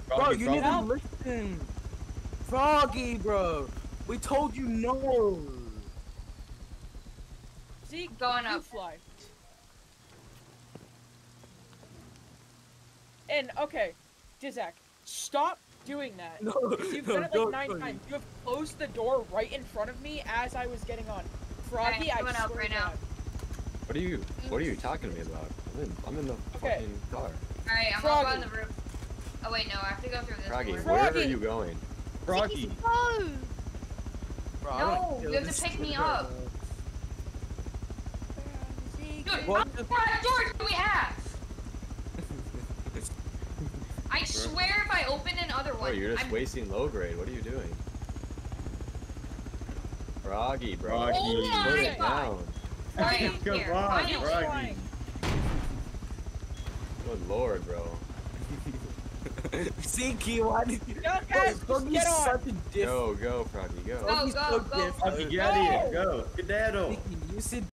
Bro, you need to listen. Froggy, bro. We told you no. See, Going you up. fly. And okay, Dizak, stop doing that. No, You've no, done it like don't 9 do it. times. You have closed the door right in front of me as I was getting on. Froggy, I'm I going up swear right to now. God. What are you talking to me about? I'm in the fucking car. Alright, I'm Froggy. up on the roof. Oh wait, no, I have to go through this Froggy, door. where are Froggy. you going? Froggy. No! Bro, I No, don't you kill have to this pick me shit, up. bro. Dude, What how the- many doors do we have? I swear if I open another Oh, one, you're just wasting low grade. What are you doing? Froggy, bro. Froggy. Oh Put my it God. down. Alright, I'm Come here. on, Finally. Froggy. Good lord, bro. Zeke, why did you? Go, guys, Froggy's get on. such a diff. Go, Froggy, go. Go, Froggy's go, so go. different. Froggy, get out of here. Go. Skedaddle. Zeke, you said